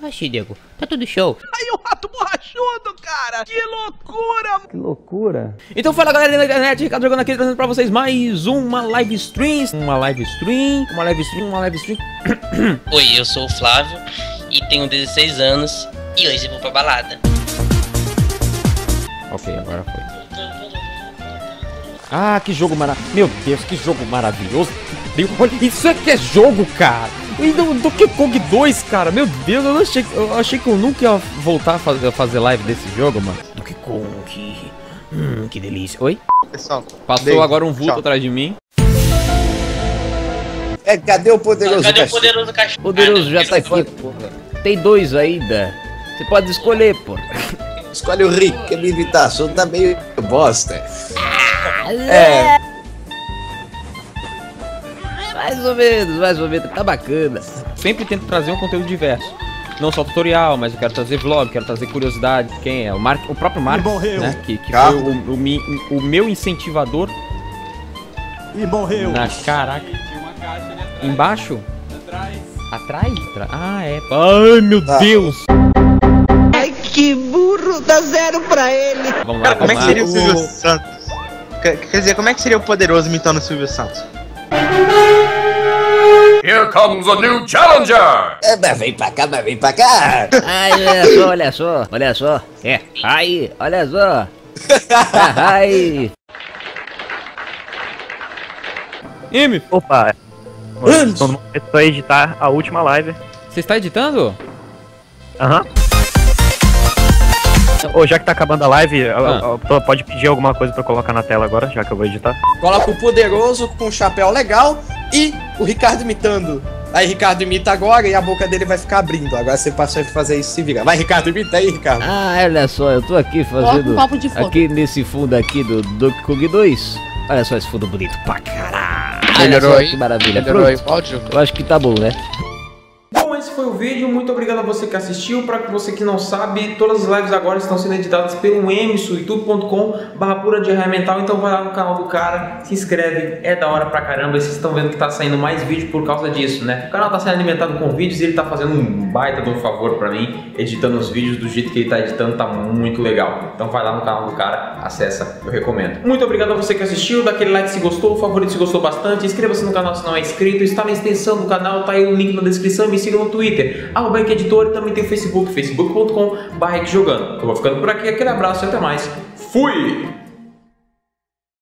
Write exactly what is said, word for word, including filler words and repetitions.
Oxi, Diego, tá tudo show. Aí o rato borrachudo, cara! Que loucura! Que loucura. Então fala galera da internet, Ricardo jogando aqui, trazendo pra vocês mais uma live stream. Uma live stream, uma live stream, uma live stream. Oi, eu sou o Flávio e tenho dezesseis anos e hoje eu vou pra balada. Ok, agora foi. Ah, que jogo maravilhoso. Meu Deus, que jogo maravilhoso. Meu, olha, isso é que é jogo, cara. E do Donkey Kong dois, cara. Meu Deus, eu achei, eu achei que eu nunca ia voltar a fazer, a fazer live desse jogo, mano. Donkey Kong. Hum, que delícia. Oi? Pessoal, passou beijo. Agora um vulto Tchau. atrás de mim. É, cadê o poderoso Cadê o cachorro? poderoso cachorro? Poderoso Ah, já não, tá aqui, porra. Tem dois ainda. Você pode escolher, porra. Escolhe o Rick, que a minha imitação tá meio bosta. É. Mais ou menos, mais ou menos, tá bacana. Sempre tento trazer um conteúdo diverso. Não só tutorial, mas eu quero trazer vlog, quero trazer curiosidade. Quem é? O, Mark, o próprio Mark, né? Que, que foi o, o, mi- o meu incentivador. E morreu. Na caraca. Tinha uma caixa ali atrás. Embaixo? Atrás. Atrás? Tra- Ah, é. Ai, meu Tá. Deus. Ai, que burro, dá zero pra ele. Vamos lá, Cara, como é vamos que seria lá. o Silvio Santos? Quer quer dizer, como é que seria o poderoso imitando o Silvio Santos? Here comes a new challenger! É, mas vem pra cá, mas vem pra cá. Ai, olha só, olha só, olha só. É, aí, olha só. Ai. M, Opa. Tô no momento pra editar a última live. você está editando? Aham. Ô, já que tá acabando a live, a- Ah. a- a pessoa pode pedir alguma coisa pra colocar na tela agora, já que eu vou editar. Coloca o poderoso com um chapéu legal e o Ricardo imitando. Aí Ricardo imita agora e a boca dele vai ficar abrindo. Agora você passa a fazer isso, se vira. Vai, Ricardo, imita aí, Ricardo. Ah, olha só, eu tô aqui fazendo. um papo de fogo. Aqui nesse fundo aqui do Donkey Kong dois. Olha só esse fundo bonito pra caralho. Olha Melhorou só aí? que maravilha. Melhorou aí Pronto. o áudio? Eu acho que tá bom, né? Bom, esse foi o vídeo. Muito obrigado a você que assistiu. Para você que não sabe, todas as lives agora estão sendo editadas pelo Emerson, youtube ponto com barra pura diarreia mental. Então vai lá no canal do cara, se inscreve, é da hora pra caramba. E vocês estão vendo que tá saindo mais vídeo por causa disso, né? O canal tá sendo alimentado com vídeos e ele tá fazendo um baita de um favor pra mim, editando os vídeos do jeito que ele tá editando, tá muito legal. Então vai lá no canal do cara, acessa, eu recomendo. Muito obrigado a você que assistiu, dá aquele like se gostou, favorito se gostou bastante, inscreva-se no canal se não é inscrito, está na extensão do canal, tá aí o link na descrição e me siga no Twitter, arroba Editor, e também tem o Facebook, facebook ponto com barra jogando. Eu vou ficando por aqui, aquele abraço e até mais. Fui!